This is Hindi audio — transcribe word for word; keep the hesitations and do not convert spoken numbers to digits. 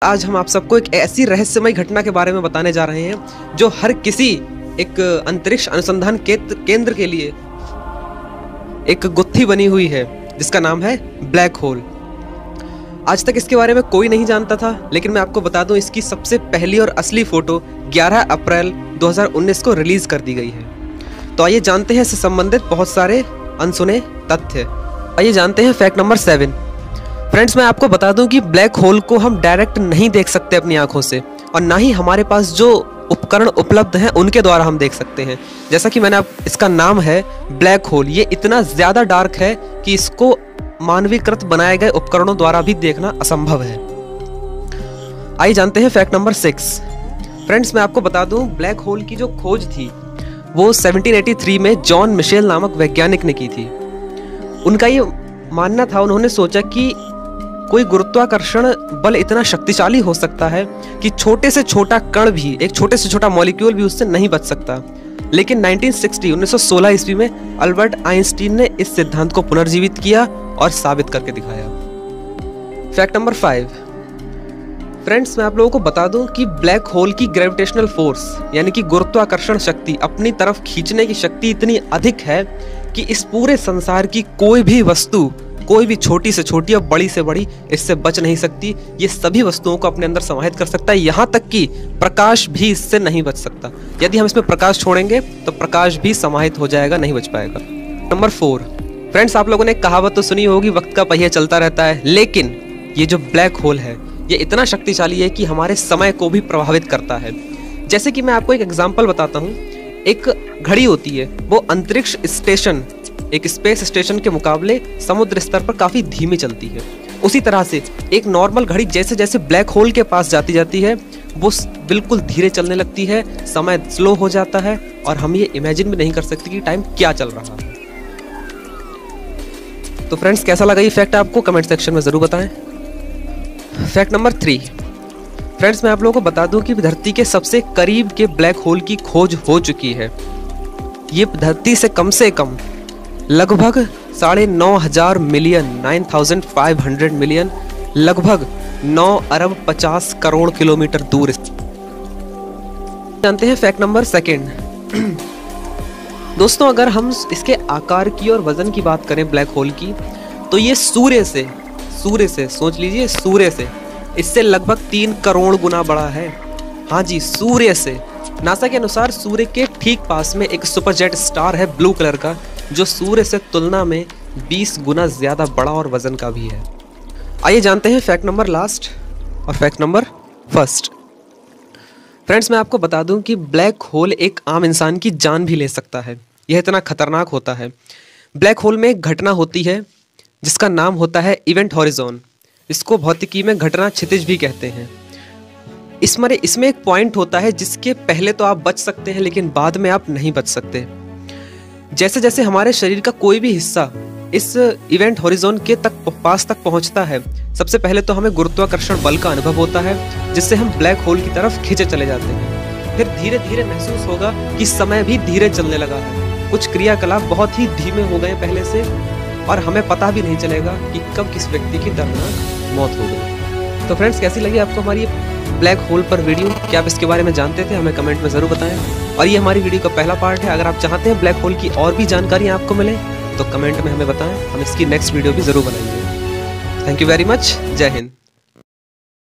आज हम आप सबको एक ऐसी रहस्यमय घटना के बारे में बताने जा रहे हैं जो हर किसी एक अंतरिक्ष अनुसंधान केंद्र के लिए एक गुत्थी बनी हुई है, जिसका नाम है ब्लैक होल। आज तक इसके बारे में कोई नहीं जानता था, लेकिन मैं आपको बता दूं, इसकी सबसे पहली और असली फोटो ग्यारह अप्रैल दो हज़ार उन्नीस को रिलीज कर दी गई है। तो आइए जानते हैं इससे संबंधित बहुत सारे अनसुने तथ्य। आइए जानते हैं फैक्ट नंबर सेवन। फ्रेंड्स, मैं आपको बता दूं कि ब्लैक होल को हम डायरेक्ट नहीं देख सकते अपनी आंखों से, और ना ही हमारे पास जो उपकरण उपलब्ध हैं उनके द्वारा हम देख सकते हैं। जैसा कि मैंने आप इसका नाम है ब्लैक होल, ये इतना ज़्यादा डार्क है कि इसको मानवीकृत बनाए गए उपकरणों द्वारा भी देखना असंभव है। आइए जानते हैं फैक्ट नंबर सिक्स। फ्रेंड्स, मैं आपको बता दूं, ब्लैक होल की जो खोज थी वो सत्रह सौ तिरासी में जॉन मिशेल नामक वैज्ञानिक ने की थी। उनका ये मानना था, उन्होंने सोचा कि कोई गुरुत्वाकर्षण बल इतना शक्तिशाली हो सकता है कि छोटे से छोटा कण भी, एक छोटे से छोटा मॉलिक्यूल भी उससे नहीं बच सकता। लेकिन उन्नीस सौ सोलह ईस्वी में अल्बर्ट आइंस्टीन ने इस सिद्धांत को पुनर्जीवित किया और साबित करके दिखाया। Fact number five. फ्रेंड्स, मैं आप लोगों को बता दूं कि ब्लैक होल की ग्रेविटेशनल फोर्स यानी कि गुरुत्वाकर्षण शक्ति, अपनी तरफ खींचने की शक्ति इतनी अधिक है कि इस पूरे संसार की कोई भी वस्तु, कोई भी छोटी से छोटी और बड़ी से बड़ी, इससे बच नहीं सकती। ये सभी वस्तुओं को अपने अंदर समाहित कर सकता है, यहाँ तक कि प्रकाश भी इससे नहीं बच सकता। यदि हम इसमें प्रकाश छोड़ेंगे तो प्रकाश भी समाहित हो जाएगा, नहीं बच पाएगा। Number four. फ्रेंड्स, आप लोगों ने कहावत तो सुनी होगी, वक्त का पहिया चलता रहता है, लेकिन ये जो ब्लैक होल है ये इतना शक्तिशाली है कि हमारे समय को भी प्रभावित करता है। जैसे कि मैं आपको एक एग्जाम्पल बताता हूँ। एक घड़ी होती है, वो अंतरिक्ष स्टेशन, एक स्पेस स्टेशन के मुकाबले समुद्र स्तर पर काफ़ी धीमी चलती है। उसी तरह से एक नॉर्मल घड़ी जैसे जैसे ब्लैक होल के पास जाती जाती है वो बिल्कुल धीरे चलने लगती है, समय स्लो हो जाता है और हम ये इमेजिन भी नहीं कर सकते कि टाइम क्या चल रहा है। तो फ्रेंड्स, कैसा लगा ये फैक्ट आपको? कमेंट सेक्शन में ज़रूर बताएं। Fact number three. फ्रेंड्स, मैं आप लोगों को बता दूं कि धरती के सबसे करीब के ब्लैक होल की खोज हो चुकी है। ये धरती से कम से कम लगभग साढ़े नौ हजार million nine thousand five hundred million लगभग नौ अरब पचास करोड़ किलोमीटर दूर। जानते हैं फैक्ट नंबर सेकेंड। दोस्तों, अगर हम इसके आकार की और वजन की बात करें ब्लैक होल की, तो ये सूर्य से सूर्य से सोच लीजिए, सूर्य से इससे लगभग तीन करोड़ गुना बड़ा है। हाँ जी, सूर्य से। नासा के अनुसार सूर्य के ठीक पास में एक सुपरजेट स्टार है ब्लू कलर का, जो सूर्य से तुलना में बीस गुना ज़्यादा बड़ा और वजन का भी है। आइए जानते हैं फैक्ट नंबर लास्ट और फैक्ट नंबर फर्स्ट। फ्रेंड्स, मैं आपको बता दूं कि ब्लैक होल एक आम इंसान की जान भी ले सकता है, यह इतना खतरनाक होता है। ब्लैक होल में एक घटना होती है जिसका नाम होता है इवेंट हॉरिजॉन। इसको भौतिकी में घटना क्षितिज भी कहते हैं। इसमें इसमें एक पॉइंट होता है जिसके पहले तो आप बच सकते हैं, लेकिन बाद में आप नहीं बच सकते। जैसे जैसे हमारे शरीर का कोई भी हिस्सा इस इवेंट हॉरिजॉन के तक पास तक पहुंचता है, सबसे पहले तो हमें गुरुत्वाकर्षण बल का अनुभव होता है, जिससे हम ब्लैक होल की तरफ खींचे चले जाते हैं। फिर धीरे धीरे महसूस होगा कि समय भी धीरे चलने लगा है, कुछ क्रियाकलाप बहुत ही धीमे हो गए पहले से, और हमें पता भी नहीं चलेगा कि कब किस व्यक्ति की दर्दनाक मौत हो गई। तो फ्रेंड्स, कैसी लगी आपको हमारी ब्लैक होल पर वीडियो? क्या आप इसके बारे में जानते थे? हमें कमेंट में ज़रूर बताएं। और ये हमारी वीडियो का पहला पार्ट है। अगर आप चाहते हैं ब्लैक होल की और भी जानकारी आपको मिले तो कमेंट में हमें बताएं, हम इसकी नेक्स्ट वीडियो भी ज़रूर बनाएंगे। Thank you very much. जय हिंद।